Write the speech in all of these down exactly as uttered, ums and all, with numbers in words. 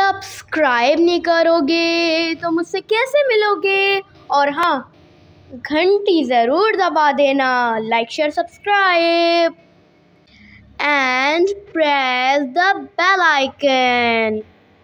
Subscribe नहीं करोगे तो मुझसे कैसे मिलोगे। और हाँ, घंटी ज़रूर दबा देना। Like share subscribe and press the bell icon.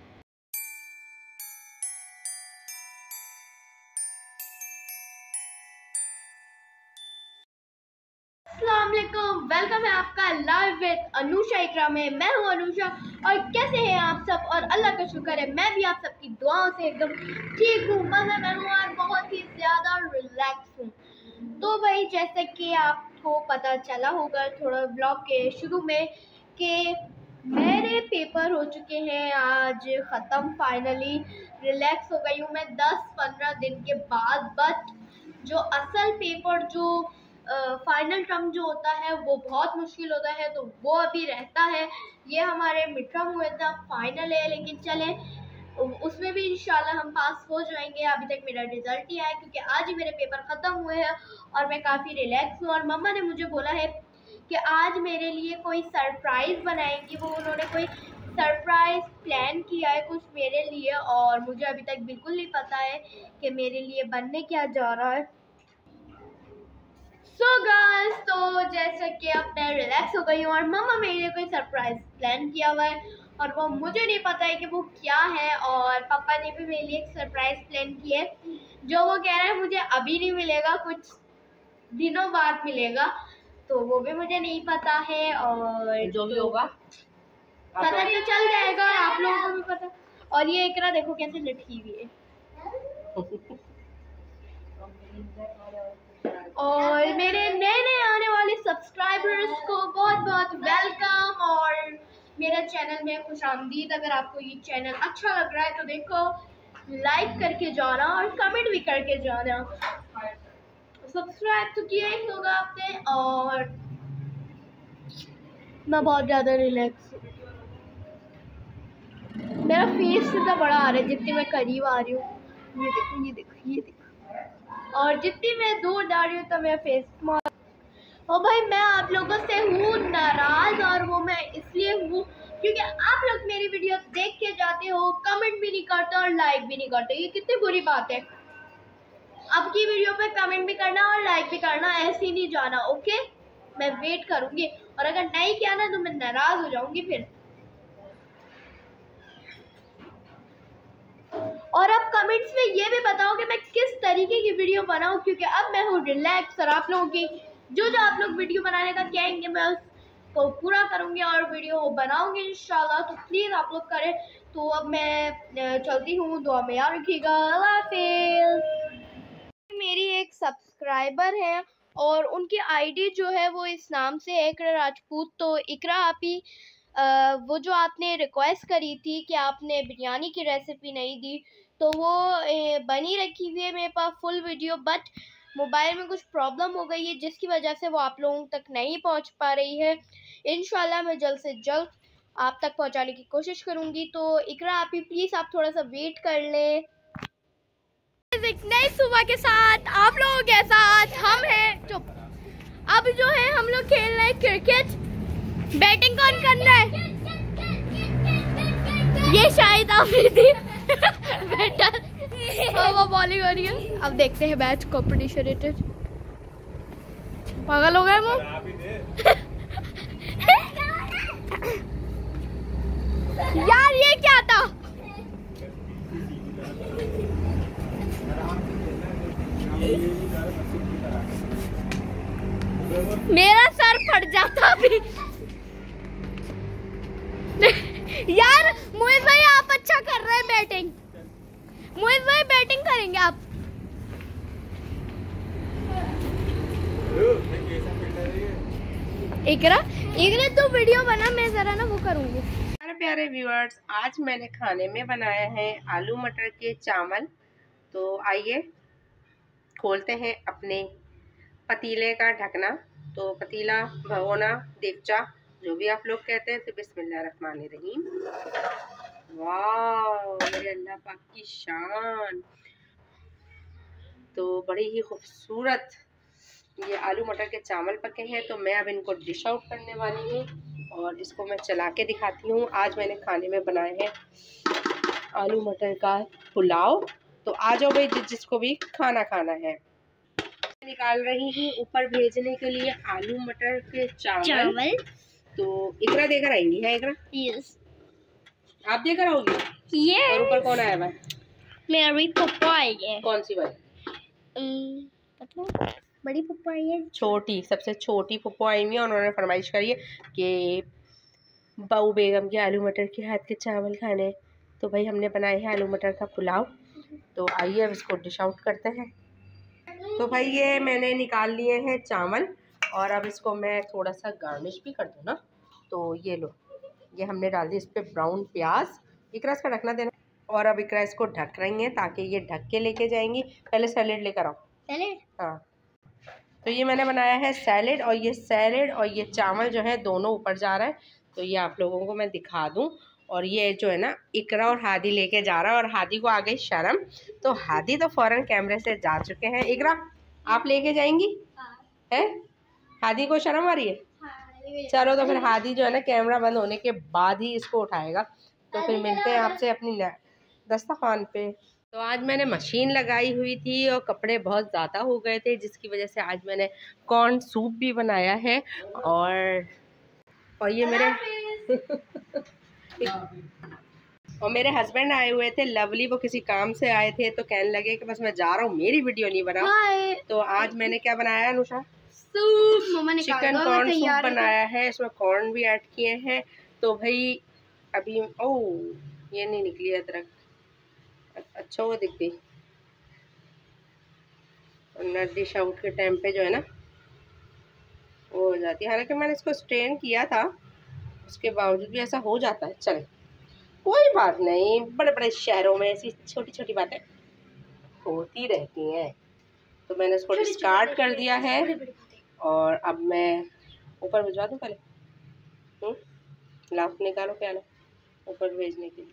अस्सलामुअलैकुम, वेलकम है आपका लाइव विद अनुषा इकरा में। मैं हूं अनुषा और कैसे हैं आप सब। और अल्लाह का शुक्र है मैं भी आप सबकी दुआओं से एकदम ठीक हूँ। मगर मैं हूँ आज बहुत ही ज़्यादा रिलैक्स हूँ। तो भाई जैसे कि आपको पता चला होगा थोड़ा ब्लॉग के शुरू में कि मेरे पेपर हो चुके हैं आज ख़त्म। फाइनली रिलैक्स हो गई हूँ मैं दस पंद्रह दिन के बाद। बट जो असल पेपर जो फाइनल टर्म जो होता है वो बहुत मुश्किल होता है, तो वो अभी रहता है। ये हमारे मिड टर्म हुए था, फाइनल है, लेकिन चले उसमें भी इंशाल्लाह हम पास हो जाएंगे। अभी तक मेरा रिजल्ट ही आया क्योंकि आज ही मेरे पेपर ख़त्म हुए हैं और मैं काफ़ी रिलैक्स हूँ। और मम्मा ने मुझे बोला है कि आज मेरे लिए कोई सरप्राइज़ बनाएंगी। वो उन्होंने कोई सरप्राइज़ प्लान किया है कुछ मेरे लिए और मुझे अभी तक बिल्कुल नहीं पता है कि मेरे लिए बनने क्या जा रहा है। सो so गाइस, तो जैसे कि अब मैं रिलैक्स हो गई हूँ और मम्मा मेरे लिए कोई सरप्राइज प्लान किया हुआ है और वो मुझे नहीं पता है कि वो क्या है। और पापा ने भी मेरे लिए एक सरप्राइज प्लान किया है जो वो कह रहा है मुझे अभी नहीं मिलेगा, कुछ दिनों बाद मिलेगा। तो वो भी मुझे नहीं पता है और जो भी होगा पता तो चल जाएगा, आप लोगों को भी पता। और ये इकरा देखो कैसे लटकी हुई है। और मेरे नए नए आने वाले सब्सक्राइबर्स को बहुत बहुत वेलकम और मेरे चैनल में खुशामदीद। अगर आपको ये चैनल अच्छा लग रहा है तो देखो लाइक करके जाना और कमेंट भी करके जाना। सब्सक्राइब तो किया ही होगा आपने। और मैं बहुत ज़्यादा रिलैक्स हूँ, मेरा फेस इतना बड़ा आ रहा है जितनी मैं करीब आ रही हूँ। ये देखो ये देखो ये देखो और जितनी मैं दूर जा रही हूँ तो मेरा फेस स्मॉल। और भाई मैं आप लोगों से हूँ नाराज़ और वो मैं इसलिए हूँ क्योंकि आप लोग मेरी वीडियो देख के जाते हो, कमेंट भी नहीं करते और लाइक भी नहीं करते। ये कितनी बुरी बात है। अब की वीडियो पे कमेंट भी करना और लाइक भी करना, ऐसे ही नहीं जाना। ओके, मैं वेट करूँगी और अगर नहीं किया ना तो मैं नाराज़ हो जाऊँगी फिर। और अब कमेंट्स में ये भी बताओ कि मैं किस तरीके की वीडियो बनाऊँ क्योंकि अब मैं हूँ रिलैक्स और आप लोगों की जो जो आप लोग वीडियो बनाने का कहेंगे मैं उसको पूरा करूँगी और वीडियो बनाऊँगी इंशाल्लाह। तो प्लीज़ आप लोग करें। तो अब मैं चलती हूँ, दुआ में याद रखिएगा। अल्लाह हाफिज़। मेरी एक सब्सक्राइबर है और उनकी आईडी जो है वो इस नाम से है इकरा राजपूत। तो इकरा आप ही Uh, वो जो आपने रिक्वेस्ट करी थी कि आपने बिरयानी की रेसिपी नहीं दी तो वो ए, बनी रखी हुई है मेरे पास फुल वीडियो। बट मोबाइल में कुछ प्रॉब्लम हो गई है जिसकी वजह से वो आप लोगों तक नहीं पहुंच पा रही है। इंशाल्लाह मैं जल्द से जल्द आप तक पहुंचाने की कोशिश करूंगी। तो इकरा आप ही प्लीज़ आप थोड़ा सा वेट कर लें। एक नई सुबह के साथ आप लोगों के साथ हम हैं। चुप। अब जो है हम लोग खेल रहे हैं क्रिकेट। बैटिंग कौन कर रहा है? ये शायद आफरीदी बैटर और वो बॉलिंग हो रही है। अब देखते हैं मैच कॉम्पिटिशन रेटेड। पागल हो गए वो। यार ये क्या था? मेरा सर फट जाता अभी। यार मोहित भाई आप अच्छा कर रहे हैं बैटिंग। मोहित भाई बैटिंग करेंगे आप। इकरा इकरा तो वीडियो बना, मैं जरा ना वो करूंगी। प्यारे प्यारे व्यूअर्स, आज मैंने खाने में बनाया है आलू मटर के चावल। तो आइए खोलते हैं अपने पतीले का ढकना। तो पतीला, भगोना, देगचा जो भी आप लोग कहते हैं। तो बिस्मिल्लाहिर्रहमानिर्रहीम। वाह मेरे अल्लाह पाक की शान। तो बड़ी ही खूबसूरत ये आलू मटर के चावल पके हैं। तो मैं अब इनको डिश आउट करने वाली हूँ और इसको मैं चला के दिखाती हूँ। आज मैंने खाने में बनाए हैं आलू मटर का पुलाव। तो आ जाओ भाई जिस जिसको भी खाना खाना है। निकाल रही हूँ ऊपर भेजने के लिए आलू मटर के चावल, चावल। तो इकरा देकर आएंगी है इकरा? यस। आप देकर आओगी? यस। और ऊपर कौन आया हुआ? मेरी पप्पा आई है। कौन सी वाली? मतलब बड़ी पप्पा आई है। छोटी, सबसे छोटी पप्पा आई हुई है। उन्होंने फरमाइश करी है कि बहू बेगम के आलू मटर के हाथ के चावल खाने। तो भाई हमने बनाए हैं आलू मटर का पुलाव। तो आइए अब इसको डिश आउट करते हैं। तो भाई ये मैंने निकाल लिए हैं चावल और अब इसको मैं थोड़ा सा गार्निश भी कर दूँ ना। तो ये लो, ये हमने डाल दी इस पर ब्राउन प्याज। इकरा इसका ढकना देना। और अब इकरा इसको ढक रही हैं ताकि ये ढक के लेके जाएंगी। पहले सैलेड लेकर आओ। सैलेड? हाँ। तो ये मैंने बनाया है सैलेड, और ये सैलेड और ये चावल जो है दोनों ऊपर जा रहा है। तो ये आप लोगों को मैं दिखा दूँ। और ये जो है ना इकरा और हादी लेके जा रहा है, और हादी को आ गई शर्म। तो हादी तो फौरन कैमरे से जा चुके हैं। इकरा आप लेके जाएंगी? हाँ। है? हादी को शर्म आ रही है? हाँ। चलो तो फिर हादी जो है ना कैमरा बंद होने के बाद ही इसको उठाएगा। तो फिर मिलते हैं आपसे अपनी दस्तरखान पे। तो आज मैंने मशीन लगाई हुई थी और कपड़े बहुत ज़्यादा हो गए थे, जिसकी वजह से आज मैंने कॉर्न सूप भी बनाया है। और और ये मेरे और मेरे हस्बैंड आए हुए थे लवली, वो किसी काम से आए थे। तो कहने लगे कि बस मैं जा रहा हूँ, मेरी वीडियो नहीं बना। तो आज मैंने क्या बनाया अनुषा? सूप। मम्मा ने चिकन कॉर्न सूप बनाया है। इसमें कॉर्न भी ऐड किए हैं। तो भाई अभी ओह ये नहीं निकली अदरक। अच्छा वो दिख गई। और डिश आउट के टाइम पे जो है ना वो हो जाती है। हालांकि मैंने इसको स्ट्रेन किया था, उसके बावजूद भी ऐसा हो जाता है। चले कोई बात नहीं, बड़े बड़े शहरों में ऐसी छोटी छोटी बातें होती रहती हैं। तो मैंने इसको डिस्कार्ड कर दिया है। और अब मैं ऊपर भिजवा दूँ पहले। हम्म लाओ निकालो प्याला ऊपर भेजने के लिए।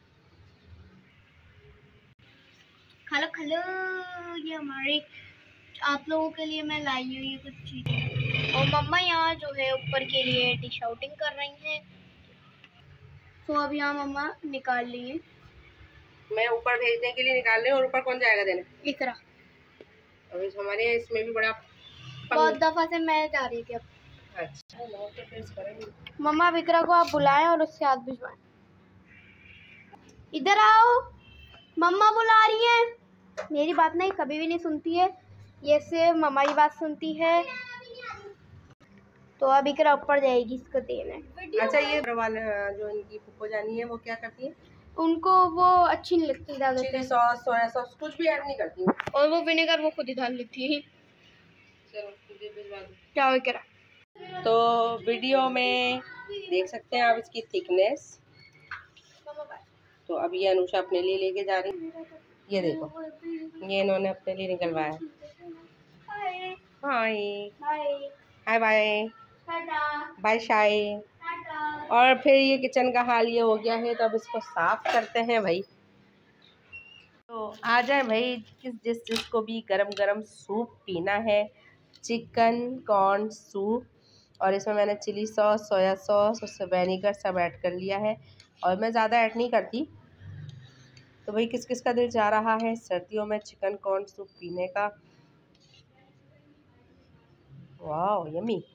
खालो खालो, ये हमारे आप लोगों के लिए मैं लाई हूँ ये कुछ चीज़ें। और मम्मा यहाँ जो है ऊपर के लिए डिश आउटिंग कर रही हैं। तो अब यहाँ मम्मा निकाल लिए। मैं ऊपर भेजने के लिए निकाल रही हूँ। और ऊपर कौन जाएगा देने? इकरा। अभी हमारे इसमें भी बड़ा बहुत दफा से मैं जा रही थी अब। अच्छा मम्मा विक्रा को आप बुलाएं और उससे हाथ भिजवाएं। इधर आओ, मम्मा बुला रही हैं। मेरी बात नहीं कभी भी नहीं सुनती है, ये सिर्फ मम्मा की बात सुनती है। तो अब इकरा ऊपर जाएगी इसको देने। अच्छा ये वाले जो इनकी फूफो जानी है वो क्या करती है? उनको वो अच्छी नहीं लगती ज़्यादा। चिली सॉस, सोया सॉस कुछ भी ऐड नहीं करती। और वो विनेगर वो खुद ही डाल लेती है। चलो तुझे भिजवा दूं। क्या हो करा? तो वीडियो में देख सकते हैं आप इसकी थिकनेस। तो अब ये अनुषा अपने लिए लेके जा रही है। ये देखो, ये इन्होंने अपने लिए निकलवाया। Hi hi bye bye shy. और फिर ये किचन का हाल ये हो गया है। तो अब इसको साफ करते हैं भाई। तो आ जाए भाई किस जिस जिसको भी गरम गरम सूप पीना है। चिकन कॉर्न सूप, और इसमें मैंने चिली सॉस, सोया सॉस और विनेगर सब ऐड कर लिया है। और मैं ज़्यादा ऐड नहीं करती। तो भाई किस किस का दिल चाह रहा है सर्दियों में चिकन कॉर्न सूप पीने का? वाह यम्मी।